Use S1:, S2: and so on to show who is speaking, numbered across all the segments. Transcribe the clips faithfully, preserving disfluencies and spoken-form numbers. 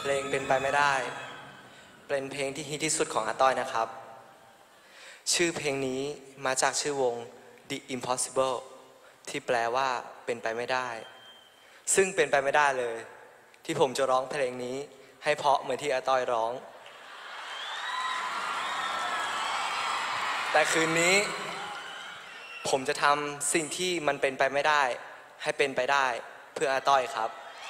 S1: ลงเป็นไปไม่ได้เป็นเพลงที่ฮิตที่สุดของอาต้อยนะครับชื่อเพลงนี้มาจากชื่อวง The Impossible ที่แปลว่าเป็นไปไม่ได้ซึ่งเป็นไปไม่ได้เลยที่ผมจะร้องเพลงนี้ให้เพราะเหมือนที่อาต้อยร้องแต่คืนนี้ผมจะทำสิ่งที่มันเป็นไปไม่ได้ให้เป็นไปได้เพื่ออาต้อยครับ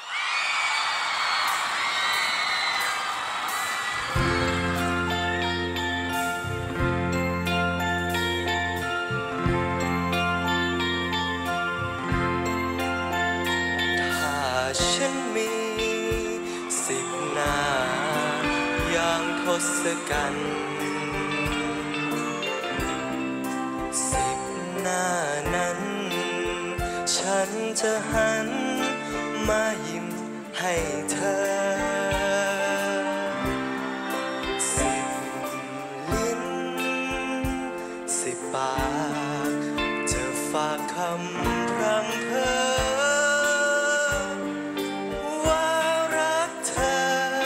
S1: ถ้าฉันมีสิบหน้าอย่างทศกัณฐ์สิบหน้านั้นฉันจะหันมายิ้มให้เธอสิบลิ้นสิบปากจะฝากคำพร่ำเพ้อว่ารักเธอ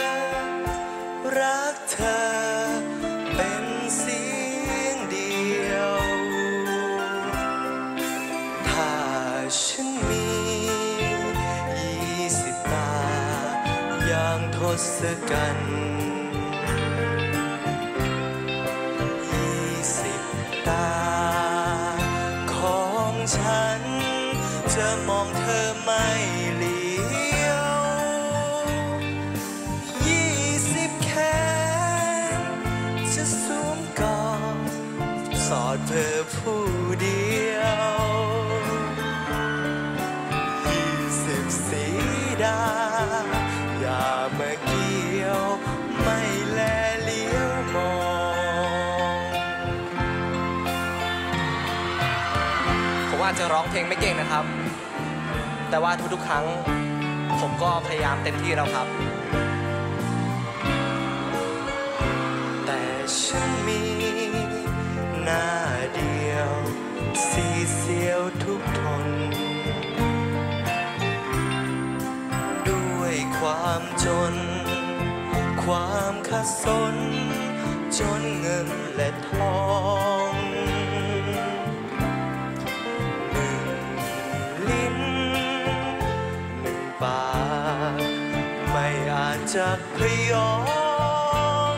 S1: รักเธอเป็นเสียงเดียวถ้าฉันมียี่สิบตาอย่างทศกัณฐ์ยี่สิบตาของฉันจะมองเธอไม่เลี้ยวยี่สิบแขนจะสวมกอดสอดเธอผู้เดียวยี่สิบสีดาอย่ามาเกี่ยวไม่แลเลี้ยวมองผมอาจจะร้องเพลงไม่เก่งนะครับแต่ว่าทุกๆครั้งผมก็พยายามเต็มที่แล้วครับแต่ฉันมีหน้าเดียวสีเสียวทุกทนด้วยความจนความขัดสนจนเงินและทองหนึ่งลิ้นหนึ่งปากไม่อาจจะพยอง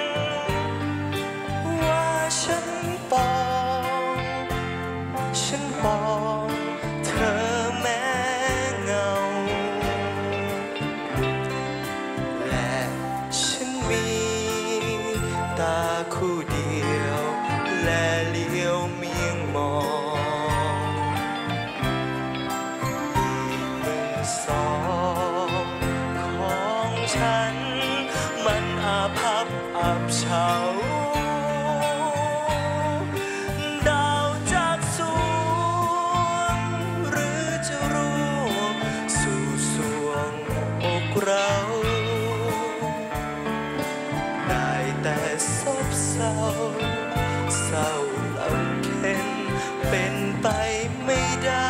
S1: ว่าฉันปองฉันปองเธอแม้เงาและฉันมีตาคู่เดียวและเลี้ยวเมียงมองอีกหนึ่งสองของฉันมันอาภัพอับเฉาดาวจากสวงหรือจะร่วงสู่สวงอกเราได้แต่ซบเศร้าเศร้าลำเค็ญเป็นไปไม่ได้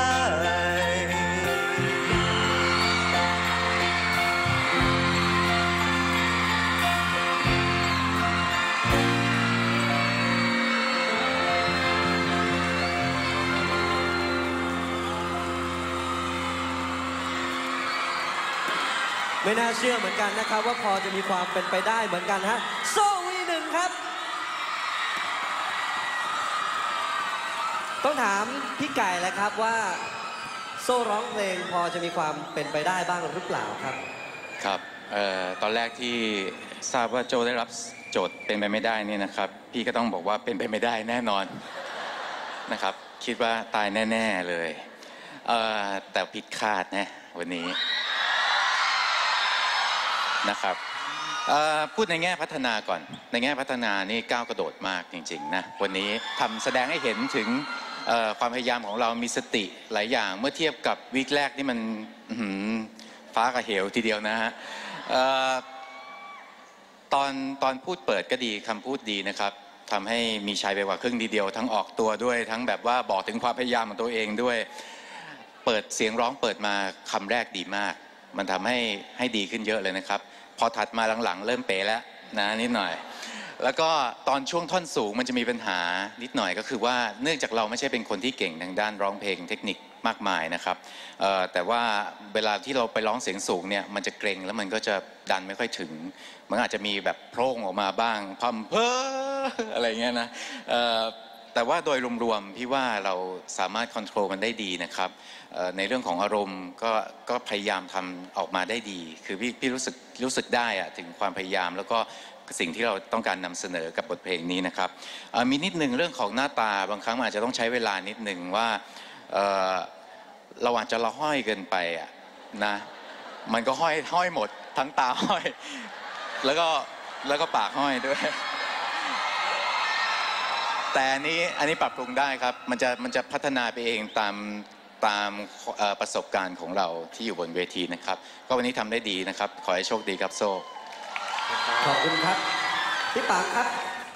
S2: ไม่น่าเชื่อเหมือนกันนะครับว่าพอจะมีความเป็นไปได้เหมือนกันฮะโซ่วีหนึ่งครับต้องถามพี่ไก่แหละครับว่าโซ่ร้องเพลงพอจะมีความเป็นไปได้บ้างหรือเปล่าครับ
S3: ครับเอ่อตอนแรกที่ทราบว่าโจได้รับโจทย์เป็นไปไม่ได้นี่นะครับพี่ก็ต้องบอกว่าเป็นไปไม่ได้แน่นอนนะครับคิดว่าตายแน่ๆเลยเอ่อแต่ผิดคาดนะวันนี้นะครับพูดในแง่พัฒนาก่อนในแง่พัฒนานี่ก้าวกระโดดมากจริงๆนะวันนี้ทำแสดงให้เห็นถึงความพยายามของเรามีสติหลายอย่างเมื่อเทียบกับวีคแรกนี่มันฟ้ากับเหวทีเดียวนะฮะตอนตอนพูดเปิดก็ดีคำพูดดีนะครับทำให้มีชัยไปกว่าครึ่งทีเดียวทั้งออกตัวด้วยทั้งแบบว่าบอกถึงความพยายามของตัวเองด้วยเปิดเสียงร้องเปิดมาคำแรกดีมากมันทำให้ให้ดีขึ้นเยอะเลยนะครับพอถัดมาหลังๆเริ่มเป๋แล้วนะนิดหน่อยแล้วก็ตอนช่วงท่อนสูงมันจะมีปัญหานิดหน่อยก็คือว่าเนื่องจากเราไม่ใช่เป็นคนที่เก่งทางด้านร้องเพลงเทคนิคมากมายนะครับแต่ว่าเวลาที่เราไปร้องเสียงสูงเนี่ยมันจะเกรงแล้วมันก็จะดันไม่ค่อยถึงมันอาจจะมีแบบโพร่งออกมาบ้างพัมเพ้ออะไรเงี้ยนะแต่ว่าโดยรวมๆพี่ว่าเราสามารถควบคุมมันได้ดีนะครับในเรื่องของอารมณ์ก็ก็พยายามทำออกมาได้ดีคือพี่พี่รู้สึกรู้สึกได้อะถึงความพยายามแล้วก็สิ่งที่เราต้องการนำเสนอกับบทเพลงนี้นะครับมีนิดนึงเรื่องของหน้าตาบางครั้งอาจจะต้องใช้เวลานิดนึงว่าเราอาจจะละห้อยเกินไปอะนะมันก็ห้อยห้อยหมดทั้งตาห้อยแล้วก็แล้วก็ปากห้อยด้วยแต่อันนี้อันนี้ปรับปรุงได้ครับมันจะมันจะพัฒนาไปเองตามตามประสบการณ์ของเราที่อยู่บนเวทีนะครับก็วันนี้ทำได้ดีนะครับขอให้โชคดีครับโซ่
S2: ขอบคุณครับพี่ปังครับ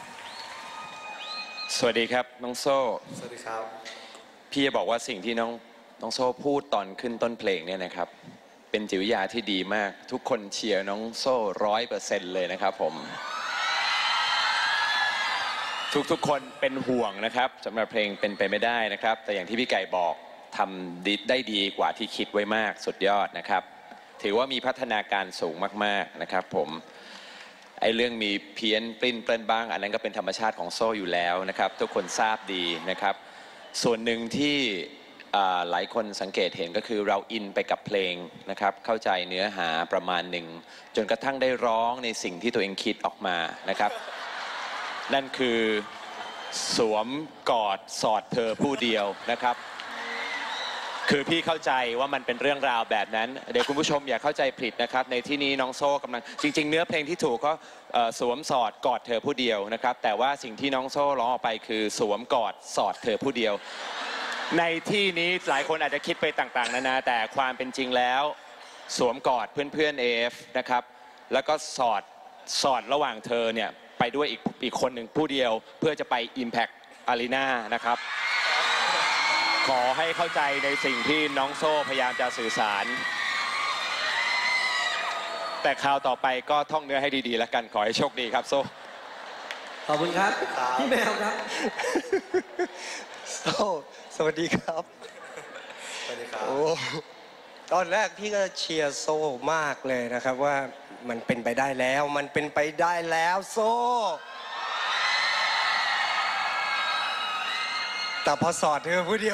S4: สวัสดีครับน้องโซ่
S1: สวัสดีครับ
S4: พี่จะบอกว่าสิ่งที่น้องน้องโซ่พูดตอนขึ้นต้นเพลงเนี่ยนะครับเป็นจิตวิทยาที่ดีมากทุกคนเชียร์น้องโซ่ร้อยเปอร์เซ็นต์เลยนะครับผมทุกๆคนเป็นห่วงนะครับสำหรับเพลงเป็นไปไม่ได้นะครับแต่อย่างที่พี่ไก่บอกทำได้ดีกว่าที่คิดไว้มากสุดยอดนะครับถือว่ามีพัฒนาการสูงมากๆนะครับผมไอ้เรื่องมีเพี้ยนปลิ้นเปลิ้นบ้างอันนั้นก็เป็นธรรมชาติของโซ่อยู่แล้วนะครับทุกคนทราบดีนะครับส่วนหนึ่งที่หลายคนสังเกตเห็นก็คือเราอินไปกับเพลงนะครับเข้าใจเนื้อหาประมาณหนึ่งจนกระทั่งได้ร้องในสิ่งที่ตัวเองคิดออกมานะครับนั่นคือสวมกอดสอดเธอผู้เดียวนะครับคือพี่เข้าใจว่ามันเป็นเรื่องราวแบบนั้นเดี๋ยวคุณผู้ชมอย่าเข้าใจผิดนะครับในที่นี้น้องโซ่กำลังจริงๆเนื้อเพลงที่ถูกก็สวมสอดกอดเธอผู้เดียวนะครับแต่ว่าสิ่งที่น้องโซ่ร้องออกไปคือสวมกอดสอดเธอผู้เดียวในที่นี้หลายคนอาจจะคิดไปต่างๆนานาแต่ความเป็นจริงแล้วสวมกอดเพื่อนๆ เอ เอฟ นะครับแล้วก็สอดสอดระหว่างเธอเนี่ยไปด้วยอีกอีกคนหนึ่งผู้เดียวเพื่อจะไป Impact Arena นะครับขอให้เข้าใจในสิ่งที่น้องโซ่พยายามจะสื่อสารแต่คราวต่อไปก็ท่องเนื้อให้ดีๆแล้วกันขอให้โชคดีครับโซ่
S2: ขอบคุณครับพี่แมวครับ
S5: โซ่สวัสดีครับ
S1: สวัสดีครับ
S5: โอ้ตอนแรกพี่ก็เชียร์โซ่มากเลยนะครับว่ามันเป็นไปได้แล้วมันเป็นไปได้แล้วโซ่แต่พอสอดเธอผู้เดียว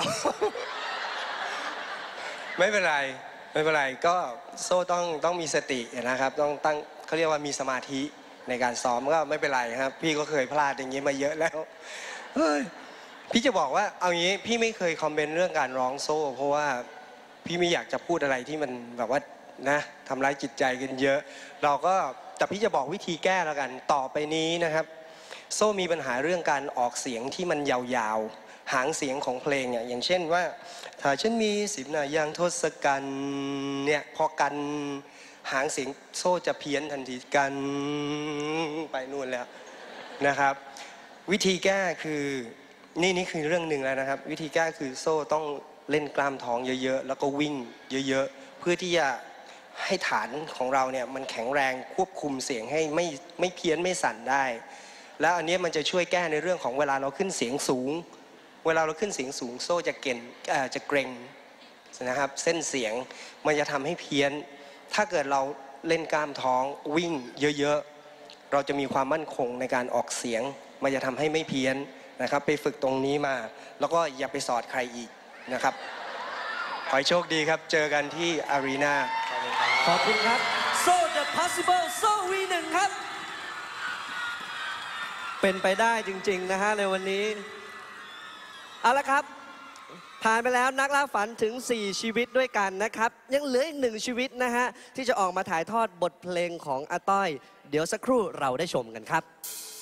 S5: ไม่เป็นไรไม่เป็นไรก็โซ่ต้องต้องมีสตินะครับต้องตั้งเขาเรียกว่ามีสมาธิในการซ้อมก็ไม่เป็นไรครับพี่ก็เคยพลาดอย่างนี้มาเยอะแล้วเฮ้ยพี่จะบอกว่าเอางี้พี่ไม่เคยคอมเมนต์เรื่องการร้องโซ่เพราะว่าพี่ไม่อยากจะพูดอะไรที่มันแบบว่านะทำร้ายจิตใจกันเยอะเราก็แต่พี่จะบอกวิธีแก้แล้วกันต่อไปนี้นะครับโซ่มีปัญหาเรื่องการออกเสียงที่มันยาวๆหางเสียงของเพลงเนี่ยอย่างเช่นว่าถ้าฉันมีสิบหน้าอย่างทศกัณฐ์เนี่ยพอกันหางเสียงโซ่จะเพี้ยนทันทีกันไปนู่นแล้วนะครับวิธีแก้คือนี่นี่คือเรื่องหนึ่งแล้วนะครับวิธีแก้คือโซ่ต้องเล่นกล้ามท้องเยอะๆแล้วก็วิ่งเยอะๆเพื่อที่จะให้ฐานของเราเนี่ยมันแข็งแรงควบคุมเสียงให้ไม่ไม่เพี้ยนไม่สั่นได้แล้วอันนี้มันจะช่วยแก้ในเรื่องของเวลาเราขึ้นเสียงสูงเวลาเราขึ้นเสียงสูงโซ่จะเก่งจะเกร็งนะครับเส้นเสียงมันจะทำให้เพี้ยนถ้าเกิดเราเล่นกล้ามท้องวิ่งเยอะๆเราจะมีความมั่นคงในการออกเสียงมันจะทำให้ไม่เพี้ยนนะครับไปฝึกตรงนี้มาแล้วก็อย่าไปสอดใครอีกนะครับขอให้โชคดีครับเจอกันที่อารีนา
S2: ขอบคุณครับโซ่ The Possible โซ่ วี หนึ่ง ครับเป็นไปได้จริงๆนะฮะในวันนี้เอาละครับผ่านไปแล้วนักล่าฝันถึงสี่ชีวิตด้วยกันนะครับยังเหลืออีกหนึ่งชีวิตนะฮะที่จะออกมาถ่ายทอดบทเพลงของอาต้อยเดี๋ยวสักครู่เราได้ชมกันครับ